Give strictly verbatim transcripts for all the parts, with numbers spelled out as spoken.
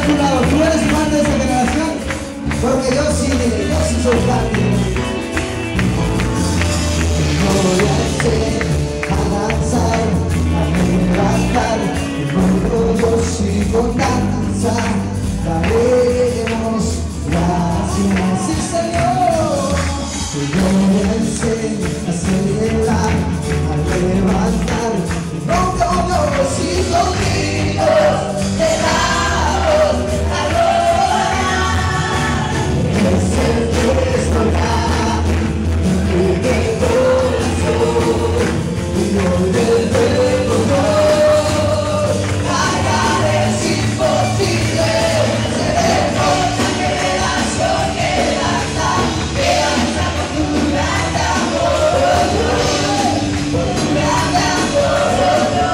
tu lado, tú eres parte de esa generación, porque yo sí, yo sí soy parte. Voy a hacer, a danzar, a levantar, con todos y con danza, daremos gracias, sí Señor. Voy a hacer, a celebrar, a levantar, con todos y contigo, te damos adorar. Es el nuestro ya, y de corazón, y hoy del perdón, pagar es imposible, seremos la generación que danza, que danza por tu gran amor, por tu gran amor.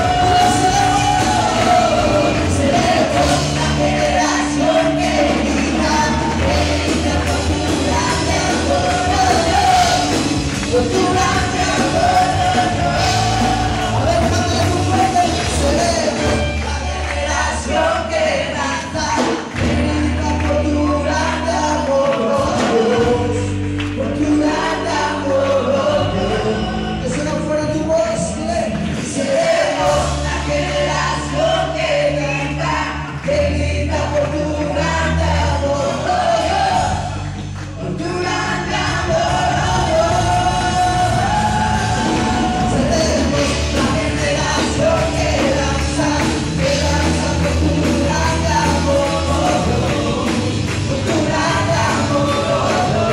Seremos la generación que grita, que grita por tu gran amor, por tu gran amor. A ver, cántale muy fuerte. Seremos la generación que danza, que grita por tu gran amor, por tu gran amor. Que suena fuera tu voz, dile. Seremos la generación que canta, que grita por tu gran amor, por tu gran amor. Seremos la generación que danza, que danza por tu gran amor, por tu gran amor.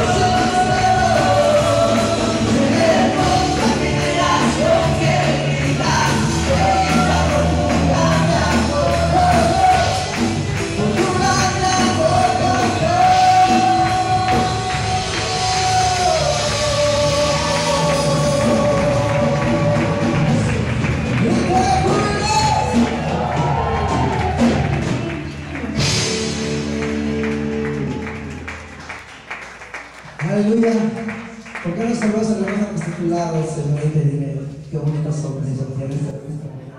Seremos la generación que grita, que grita por tu gran amor, por tu gran Aleluya. ¿Por qué no saludas a los más titulados en el dinero? Qué bonita sorpresa.